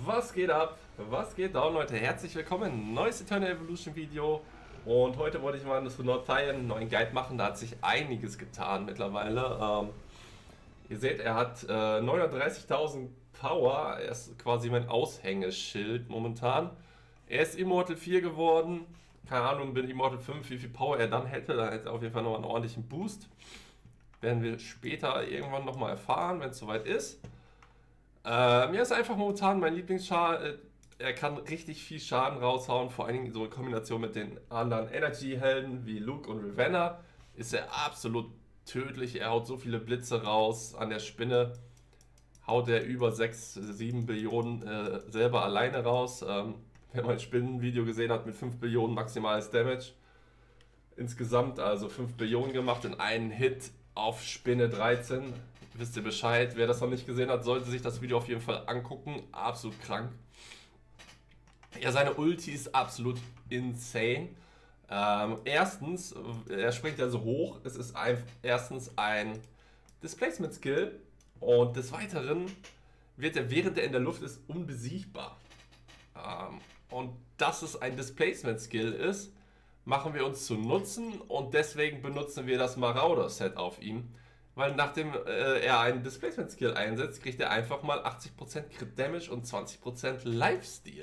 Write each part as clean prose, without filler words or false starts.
Was geht ab? Was geht down, Leute? Herzlich willkommen. Neues Eternal Evolution Video. Und heute wollte ich mal das für Northaien einen neuen Guide machen. Da hat sich einiges getan mittlerweile. Ihr seht, er hat 930.000 Power. Er ist quasi mein Aushängeschild momentan. Er ist Immortal 4 geworden. Keine Ahnung, bin Immortal 5, wie viel Power er dann hätte. Da hätte er auf jeden Fall noch einen ordentlichen Boost. Werden wir später irgendwann nochmal erfahren, wenn es soweit ist. Mir ist einfach momentan mein Lieblingschar. Er kann richtig viel Schaden raushauen, vor allen Dingen so in Kombination mit den anderen Energy-Helden wie Luke und Ravenna ist er absolut tödlich. Er haut so viele Blitze raus. An der Spinne haut er über 6, 7 Billionen selber alleine raus. Wenn man ein Spinnenvideo gesehen hat mit 5 Billionen maximales Damage insgesamt, also 5 Billionen gemacht in einen Hit auf Spinne 13. Wisst ihr Bescheid? Wer das noch nicht gesehen hat, sollte sich das Video auf jeden Fall angucken. Absolut krank. Ja, seine Ulti ist absolut insane. Erstens, er springt ja so hoch. Es ist erstens ein Displacement Skill. Und des Weiteren wird er, während er in der Luft ist, unbesiegbar. Und dass es ein Displacement Skill ist, machen wir uns zu Nutzen. Und deswegen benutzen wir das Marauder-Set auf ihn. Weil nachdem er einen Displacement Skill einsetzt, kriegt er einfach mal 80% Crit Damage und 20% Lifesteal.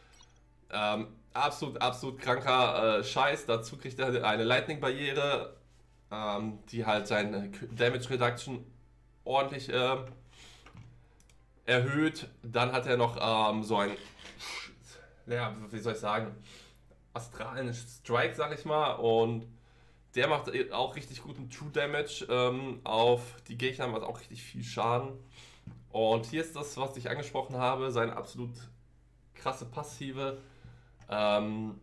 Absolut kranker Scheiß. Dazu kriegt er eine Lightning Barriere, die halt seine Damage Reduction ordentlich erhöht. Dann hat er noch so ein, ja, wie soll ich sagen, astralen Strike, sag ich mal, und der macht auch richtig guten True Damage auf die Gegner, macht auch richtig viel Schaden. Und hier ist das, was ich angesprochen habe, seine absolut krasse Passive. Ja,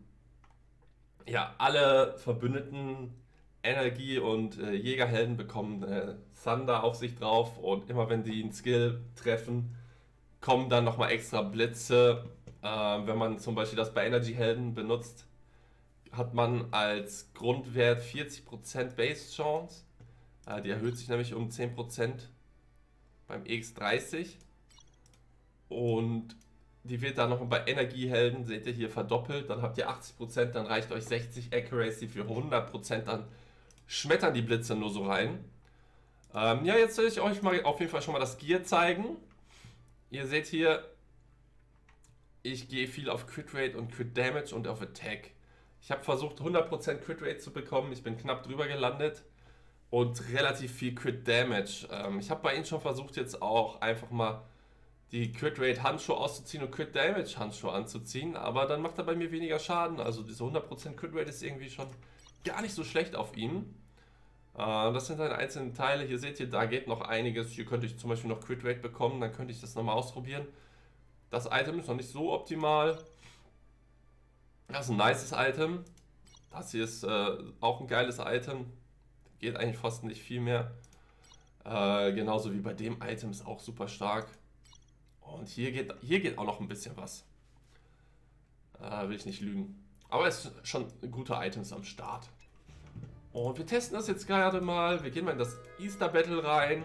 alle verbündeten Energie- und Jägerhelden bekommen Thunder auf sich drauf. Und immer wenn die einen Skill treffen, kommen dann nochmal extra Blitze. Wenn man zum Beispiel das bei Energy-Helden benutzt, hat man als Grundwert 40% Base Chance. Die erhöht sich nämlich um 10% beim EX30. Und die wird dann noch bei Energiehelden, seht ihr hier, verdoppelt. Dann habt ihr 80%, dann reicht euch 60 Accuracy für 100%. Dann schmettern die Blitze nur so rein. Ja, jetzt will ich euch mal auf jeden Fall schon mal das Gear zeigen. Ihr seht hier, ich gehe viel auf Crit Rate und Crit Damage und auf Attack. Ich habe versucht 100% Crit Rate zu bekommen, ich bin knapp drüber gelandet und relativ viel Crit Damage. Ich habe bei ihnen schon versucht jetzt auch einfach mal die Crit Rate Handschuhe auszuziehen und Crit Damage Handschuhe anzuziehen, aber dann macht er bei mir weniger Schaden, also diese 100% Crit Rate ist irgendwie schon gar nicht so schlecht auf ihm. Das sind seine einzelnen Teile, hier seht ihr, da geht noch einiges, hier könnte ich zum Beispiel noch Crit Rate bekommen, dann könnte ich das nochmal ausprobieren. Das Item ist noch nicht so optimal. Das ist ein nices Item. Das hier ist auch ein geiles Item. Geht eigentlich fast nicht viel mehr. Genauso wie bei dem Item ist auch super stark. Und hier geht auch noch ein bisschen was. Will ich nicht lügen. Aber es sind schon gute Items am Start. Und wir testen das jetzt gerade mal. Wir gehen mal in das Easter Battle rein.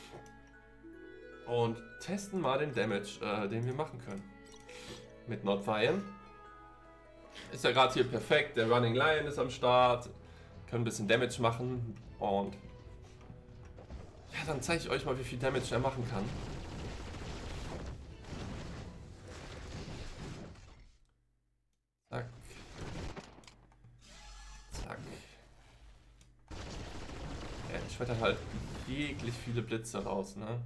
Und testen mal den Damage, den wir machen können. Mit Northaien. Ist ja gerade hier perfekt, der Running Lion ist am Start, können ein bisschen Damage machen und ja, dann zeige ich euch mal, wie viel Damage er machen kann. Zack. Zack. Ja, ich schmetter halt jeglich viele Blitze raus, ne?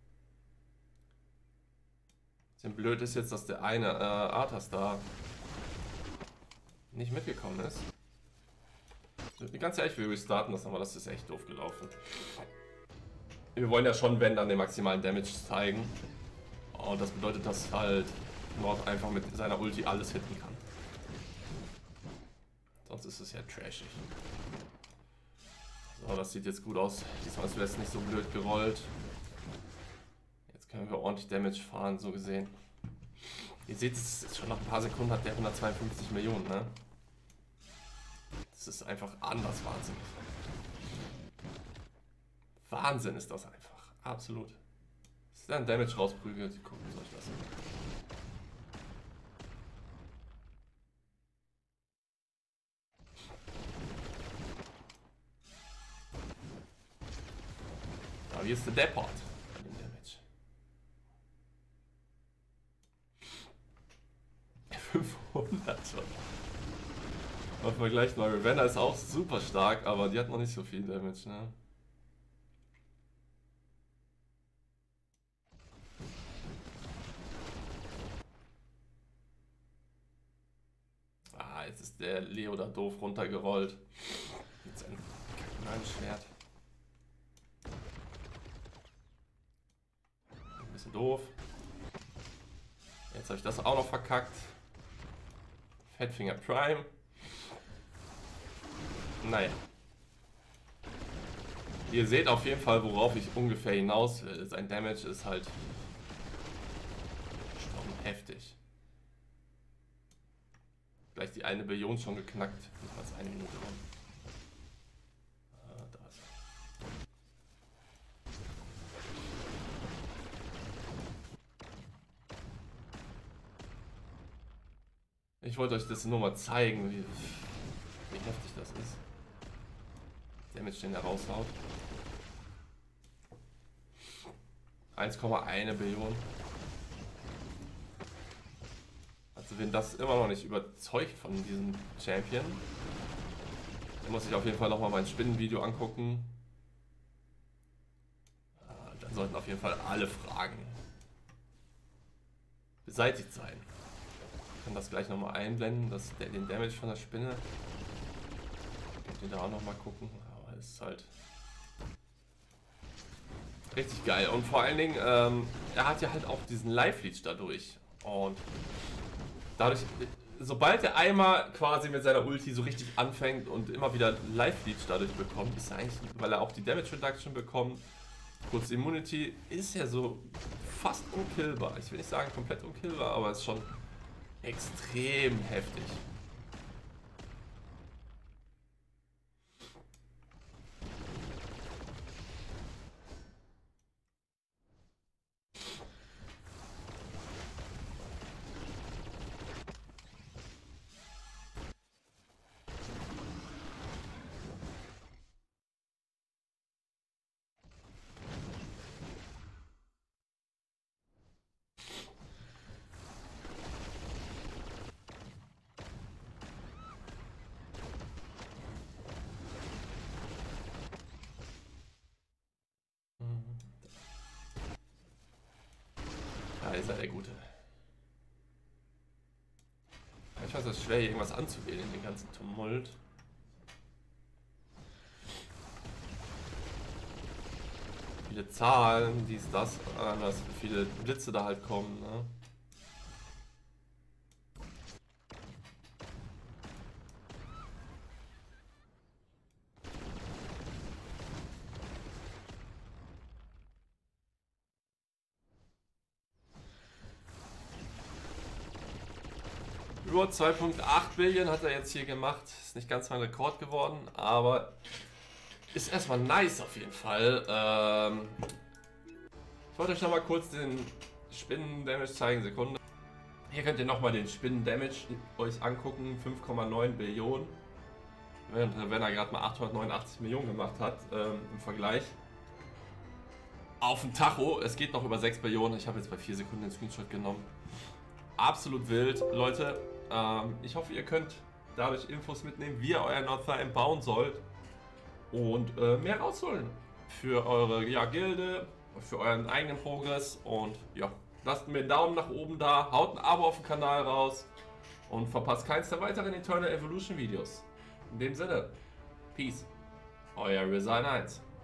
Bisschen blöd ist jetzt, dass der eine Arthas da nicht mitgekommen ist. Ganz ehrlich, wir restarten das nochmal, das ist echt doof gelaufen. Wir wollen ja schon, wenn, dann den maximalen Damage zeigen. Und das bedeutet, dass halt Nord einfach mit seiner Ulti alles hitten kann. Sonst ist es ja trashig. So, das sieht jetzt gut aus. Diesmal ist es nicht so blöd gerollt. Jetzt können wir ordentlich Damage fahren, so gesehen. Ihr seht, es ist schon nach ein paar Sekunden hat der 152 Millionen, ne? Das ist einfach anders wahnsinnig. Wahnsinn ist das einfach. Absolut. Ist da ein Damage rausprügelt? Gucken soll ich das. hier ist der Deport. 500 schon. Mal vergleicht mal, Ravenna ist auch super stark, aber die hat noch nicht so viel Damage, ne? Ah, jetzt ist der Leo da doof runtergerollt. Mit seinem Schwert. Ein bisschen doof. Jetzt habe ich das auch noch verkackt. Fatfinger Prime. Naja. Ihr seht auf jeden Fall, worauf ich ungefähr hinaus will. Sein Damage ist halt schon heftig. Gleich die 1 Billion schon geknackt. Nicht mal 1 Minute rum. Da ist er. Ich wollte euch das nur mal zeigen, wie heftig das ist. Damage, den er raushaut. 1,1 Billion. Also wenn das immer noch nicht überzeugt von diesem Champion, dann muss ich auf jeden Fall nochmal mein Spinnenvideo angucken. Dann sollten auf jeden Fall alle Fragen beseitigt sein. Ich kann das gleich nochmal einblenden, den Damage von der Spinne. Könnt ihr da auch nochmal gucken. Aber es ist halt richtig geil. Und vor allen Dingen, er hat ja halt auch diesen Live-Leech dadurch. Und dadurch, sobald er einmal quasi mit seiner Ulti so richtig anfängt und immer wieder Live-Leech dadurch bekommt, ist er eigentlich, weil er auch die Damage Reduction bekommt, kurz Immunity, ist er so fast unkillbar. Ich will nicht sagen komplett unkillbar, aber es ist schon extrem heftig. Da ist er, der Gute. Ich weiß, es ist schwer, hier irgendwas anzuwählen in den ganzen Tumult. Viele Zahlen, dies, das, dass viele Blitze da halt kommen, ne? Über 2,8 Billion hat er jetzt hier gemacht. Ist nicht ganz mein Rekord geworden, aber ist erstmal nice auf jeden Fall. Ich wollte euch noch mal kurz den Spinnen-Damage zeigen. Sekunde. Hier könnt ihr nochmal den Spinnen-Damage euch angucken. 5,9 Billionen. Wenn er gerade mal 889 Millionen gemacht hat im Vergleich. Auf dem Tacho. Es geht noch über 6 Billionen. Ich habe jetzt bei 4 Sekunden den Screenshot genommen. Absolut wild, Leute. Ich hoffe, ihr könnt dadurch Infos mitnehmen, wie ihr euer Northtime bauen sollt und mehr rausholen für eure Gilde, für euren eigenen Progress. Und ja, lasst mir einen Daumen nach oben da, haut ein Abo auf den Kanal raus und verpasst keins der weiteren Eternal Evolution Videos. In dem Sinne, Peace, euer Resign 1.